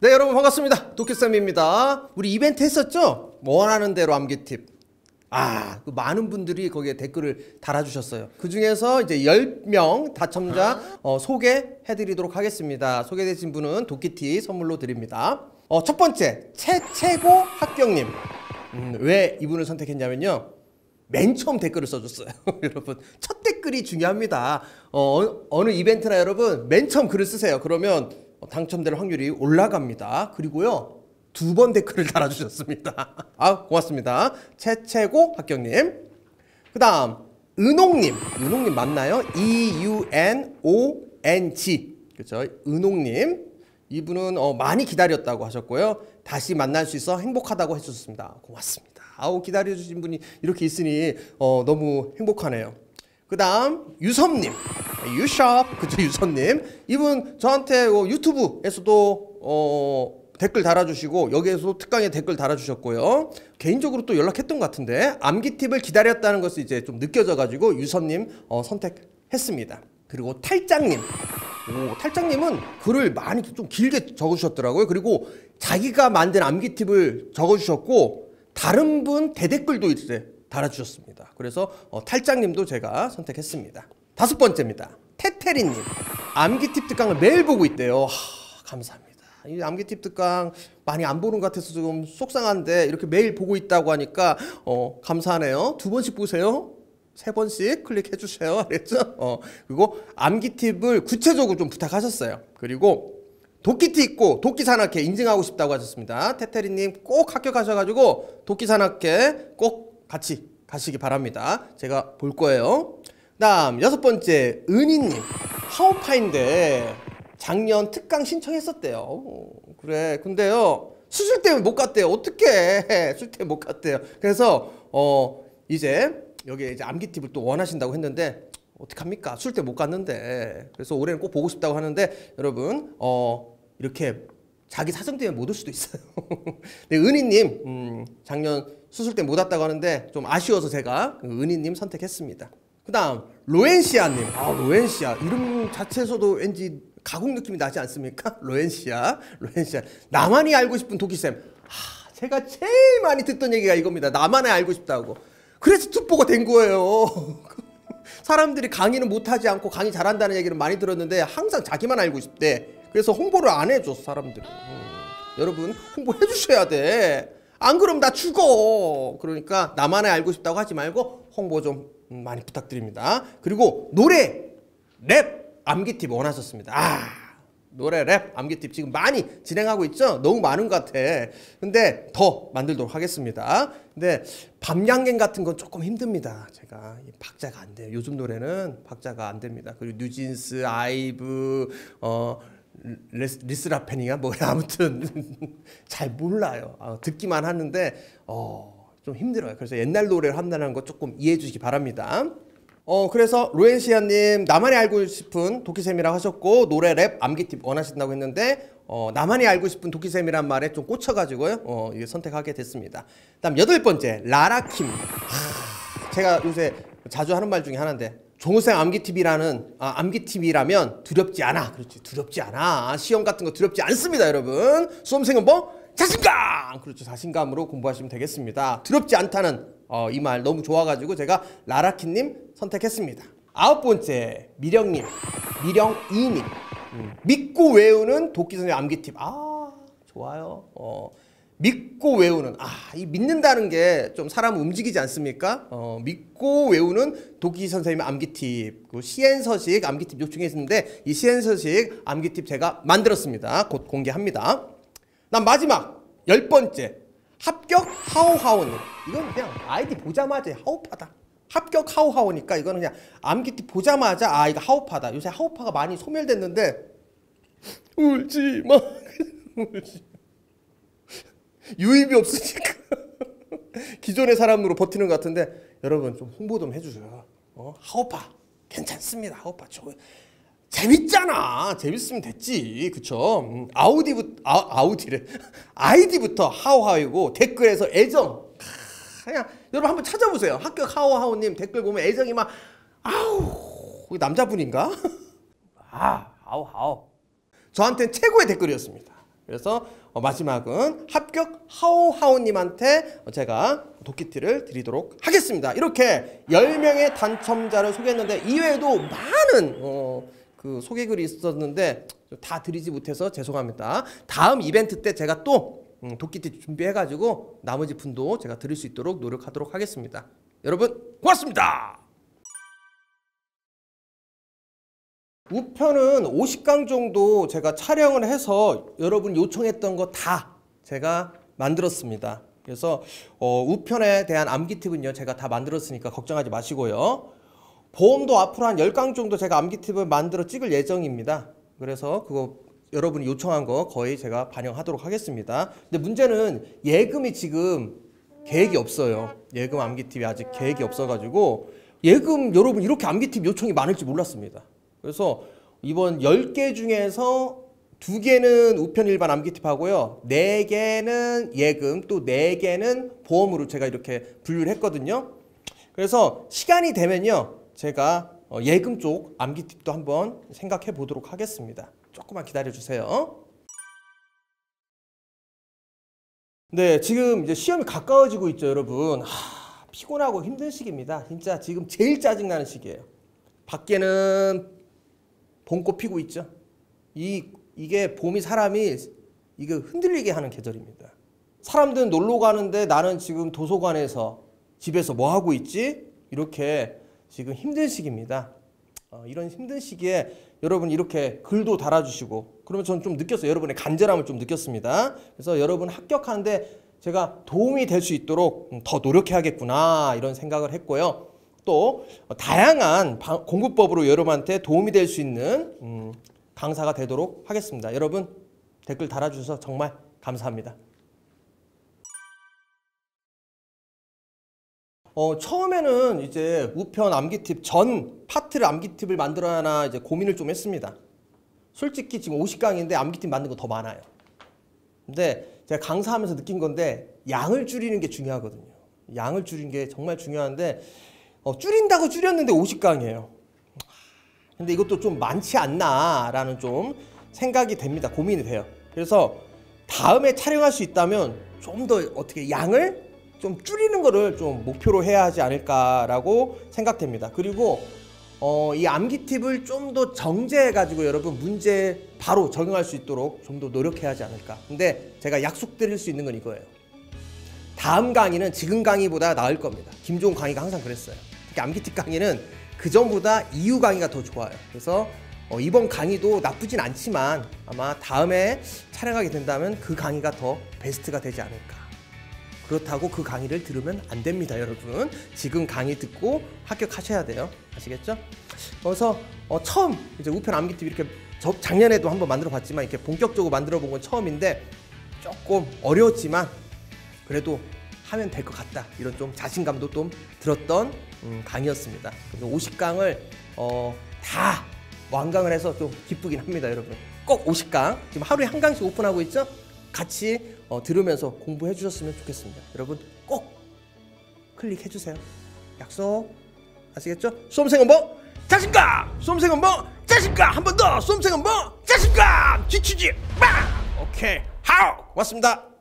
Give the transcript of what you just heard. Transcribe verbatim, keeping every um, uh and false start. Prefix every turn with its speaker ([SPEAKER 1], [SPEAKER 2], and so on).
[SPEAKER 1] 네, 여러분 반갑습니다. 도끼쌤입니다. 우리 이벤트 했었죠? 원하는 대로 암기 팁. 아, 그 많은 분들이 거기에 댓글을 달아주셨어요. 그 중에서 이제 열 명 당첨자 어, 소개해드리도록 하겠습니다. 소개되신 분은 도끼티 선물로 드립니다. 어, 첫 번째, 최최고 합격님. 음, 왜 이분을 선택했냐면요. 맨 처음 댓글을 써줬어요. 여러분, 첫 댓글이 중요합니다. 어, 어느 이벤트나 여러분, 맨 처음 글을 쓰세요. 그러면 당첨될 확률이 올라갑니다. 그리고요, 두 번 댓글을 달아주셨습니다. 아, 고맙습니다. 최최고 합격님. 그 다음 은홍님. 은홍님 맞나요? E U N O N G. 그렇죠? 은홍님. 이분은 어, 많이 기다렸다고 하셨고요. 다시 만날 수 있어 행복하다고 해주셨습니다. 고맙습니다. 아우, 기다려주신 분이 이렇게 있으니 어, 너무 행복하네요. 그 다음 유섭님. 유샵. 그쵸, 유섭님. 이분 저한테 어, 유튜브에서도 어, 댓글 달아주시고 여기에서도 특강에 댓글 달아주셨고요. 개인적으로 또 연락했던 것 같은데 암기 팁을 기다렸다는 것이 이제 좀 느껴져가지고 유섭님 어, 선택했습니다. 그리고 탈장님. 오, 탈장님은 글을 많이 좀 길게 적으셨더라고요. 그리고 자기가 만든 암기 팁을 적어주셨고 다른 분 대댓글도 이제 달아주셨습니다. 그래서 어, 탈장님도 제가 선택했습니다. 다섯 번째입니다. 태태리님. 암기 팁 특강을 매일 보고 있대요. 하, 감사합니다. 이 암기 팁 특강 많이 안 보는 것 같아서 좀 속상한데 이렇게 매일 보고 있다고 하니까 어, 감사하네요. 두 번씩 보세요. 세 번씩 클릭해 주세요. 알겠죠? 어, 그리고 암기 팁을 구체적으로 좀 부탁하셨어요. 그리고 도끼티 있고 도끼산악회 인증하고 싶다고 하셨습니다. 태태리님 꼭 합격하셔가지고 도끼산악회 꼭 같이 가시기 바랍니다. 제가 볼 거예요. 다음 여섯 번째 은희님. 하오파인데 작년 특강 신청했었대요. 오, 그래. 근데요 수술 때문에 못 갔대요. 어떡해. 수술 때문에 못 갔대요. 그래서 어 이제 여기 이제 암기 팁을 또 원하신다고 했는데 어떡합니까? 수술 때 못 갔는데. 그래서 올해는 꼭 보고 싶다고 하는데 여러분 어 이렇게 자기 사정 때문에 못 올 수도 있어요. 네, 은희님 음, 작년 수술 때 못 왔다고 하는데 좀 아쉬워서 제가 은희님 선택했습니다. 그 다음 로엔시아님. 아, 로엔시아 이름 자체에서도 왠지 가곡 느낌이 나지 않습니까? 로엔시아. 로엔시아. 나만이 알고 싶은 도끼쌤. 아, 제가 제일 많이 듣던 얘기가 이겁니다. 나만이 알고 싶다고. 그래서 특보가 된 거예요. 사람들이 강의는 못하지 않고 강의 잘한다는 얘기를 많이 들었는데 항상 자기만 알고 싶대. 그래서 홍보를 안 해줘 사람들이. 음, 여러분 홍보해 주셔야 돼. 안 그럼 나 죽어. 그러니까 나만의 알고 싶다고 하지 말고 홍보 좀 많이 부탁드립니다. 그리고 노래, 랩, 암기 팁 원하셨습니다. 아, 노래, 랩, 암기 팁 지금 많이 진행하고 있죠? 너무 많은 것 같아. 근데 더 만들도록 하겠습니다. 근데 밤양갱 같은 건 조금 힘듭니다. 제가 박자가 안 돼요. 요즘 노래는 박자가 안 됩니다. 그리고 뉴진스, 아이브, 어 레스, 리스라펜이가 뭐야 아무튼 잘 몰라요. 어, 듣기만 하는데 어, 좀 힘들어요. 그래서 옛날 노래를 한다는 거 조금 이해해 주시기 바랍니다. 어 그래서 로엔시아님 나만이 알고 싶은 도끼쌤이라고 하셨고 노래 랩 암기 팁 원하신다고 했는데 어, 나만이 알고 싶은 도끼쌤이란 말에 좀 꽂혀가지고요 어, 이게 선택하게 됐습니다. 다음 여덟 번째 라라킴. 하, 제가 요새 자주 하는 말 중에 하나인데 종우쌤 암기 팁이라는 아, 암기 팁이라면 두렵지 않아. 그렇지, 두렵지 않아. 시험 같은 거 두렵지 않습니다, 여러분. 수험생은 뭐 자신감. 그렇죠, 자신감으로 공부하시면 되겠습니다. 두렵지 않다는 어, 이 말 너무 좋아가지고 제가 라라키님 선택했습니다. 아홉 번째 미령님, 미령이님. 음, 믿고 외우는 도끼선생 암기 팁. 아, 좋아요. 어. 믿고 외우는, 아, 이 믿는다는 게 좀 사람을 움직이지 않습니까? 어, 믿고 외우는 도끼 선생님의 암기 팁, 그 시엔서식 암기 팁 요청했는데 이 시엔서식 암기 팁 제가 만들었습니다. 곧 공개합니다. 난 마지막 열 번째 합격 하오하오님. 이건 그냥 아이디 보자마자 하오파다. 합격 하오하오니까 이거는 그냥 암기 팁 보자마자 아, 이거 하오파다. 요새 하오파가 많이 소멸됐는데 울지 마. 울지. 유입이 없으니까 기존의 사람으로 버티는 것 같은데 여러분 좀 홍보 좀 해주세요. 어? 하오파 괜찮습니다. 하오파 좋아요. 재밌잖아. 재밌으면 됐지. 그쵸? 음, 아우디부터 아, 아우디래 아이디부터 하오하오이고 댓글에서 애정. 그냥 여러분 한번 찾아보세요. 합격 하오하오님 댓글 보면 애정이 막 아우 남자분인가? 아 하오하오. 저한테는 최고의 댓글이었습니다. 그래서 어, 마지막은 합격 하오하오님한테 제가 도끼티를 드리도록 하겠습니다. 이렇게 열 명의 당첨자를 소개했는데 이외에도 많은 어, 그 소개글이 있었는데 다 드리지 못해서 죄송합니다. 다음 이벤트 때 제가 또 음, 도끼티 준비해가지고 나머지 분도 제가 드릴 수 있도록 노력하도록 하겠습니다. 여러분 고맙습니다. 우편은 오십 강 정도 제가 촬영을 해서 여러분 요청했던 거 다 제가 만들었습니다. 그래서 어, 우편에 대한 암기팁은요 제가 다 만들었으니까 걱정하지 마시고요. 보험도 앞으로 한 열 강 정도 제가 암기팁을 만들어 찍을 예정입니다. 그래서 그거 여러분이 요청한 거 거의 제가 반영하도록 하겠습니다. 근데 문제는 예금이 지금 계획이 없어요. 예금 암기팁이 아직 계획이 없어가지고 예금 여러분 이렇게 암기팁 요청이 많을지 몰랐습니다. 그래서 이번 열 개 중에서 두 개는 우편 일반 암기팁 하고요. 네 개는 예금, 또 네 개는 보험으로 제가 이렇게 분류를 했거든요. 그래서 시간이 되면요. 제가 예금 쪽 암기팁도 한번 생각해 보도록 하겠습니다. 조금만 기다려 주세요. 네, 지금 이제 시험이 가까워지고 있죠, 여러분. 하, 피곤하고 힘든 시기입니다. 진짜 지금 제일 짜증나는 시기예요. 밖에는 봄꽃 피고 있죠. 이, 이게 봄이 사람이 이거 흔들리게 하는 계절입니다. 사람들은 놀러 가는데 나는 지금 도서관에서 집에서 뭐 하고 있지? 이렇게 지금 힘든 시기입니다. 어, 이런 힘든 시기에 여러분 이렇게 글도 달아주시고 그러면 저는 좀 느꼈어요. 여러분의 간절함을 좀 느꼈습니다. 그래서 여러분 합격하는데 제가 도움이 될 수 있도록 더 노력해야겠구나 이런 생각을 했고요. 또 다양한 공부법으로 여러분한테 도움이 될 수 있는 음, 강사가 되도록 하겠습니다. 여러분 댓글 달아주셔서 정말 감사합니다. 어, 처음에는 이제 우편 암기팁 전 파트를 암기팁을 만들어야 하나 이제 고민을 좀 했습니다. 솔직히 지금 오십 강인데 암기팁 만든 거 더 많아요. 근데 제가 강사하면서 느낀 건데 양을 줄이는 게 중요하거든요. 양을 줄이는 게 정말 중요한데 어, 줄인다고 줄였는데 오십 강이에요. 근데 이것도 좀 많지 않나 라는 좀 생각이 됩니다. 고민이 돼요. 그래서 다음에 촬영할 수 있다면 좀 더 어떻게 양을 좀 줄이는 거를 좀 목표로 해야 하지 않을까라고 생각됩니다. 그리고 어, 이 암기 팁을 좀 더 정제해 가지고 여러분 문제 바로 적용할 수 있도록 좀 더 노력해야 하지 않을까. 근데 제가 약속드릴 수 있는 건 이거예요. 다음 강의는 지금 강의보다 나을 겁니다. 김종훈 강의가 항상 그랬어요. 특히 암기 팁 강의는 그 전보다 이후 강의가 더 좋아요. 그래서 어, 이번 강의도 나쁘진 않지만 아마 다음에 촬영하게 된다면 그 강의가 더 베스트가 되지 않을까. 그렇다고 그 강의를 들으면 안 됩니다, 여러분. 지금 강의 듣고 합격하셔야 돼요. 아시겠죠? 그래서 어, 처음 이제 우편 암기팁 이렇게 저, 작년에도 한번 만들어 봤지만 이렇게 본격적으로 만들어 본 건 처음인데 조금 어려웠지만 그래도 하면 될 것 같다. 이런 좀 자신감도 좀 들었던 음, 강의였습니다. 그래서 오십 강을 어, 다 완강을 해서 좀 기쁘긴 합니다, 여러분. 꼭 오십 강 지금 하루에 한 강씩 오픈하고 있죠? 같이 어, 들으면서 공부해 주셨으면 좋겠습니다. 여러분 꼭 클릭해 주세요. 약속. 아시겠죠? 수험생은 뭐? 자신감! 수험생은 뭐? 자신감! 한 번 더! 수험생은 뭐? 자신감! 지치지 마! 오케이. 하우! 고맙습니다.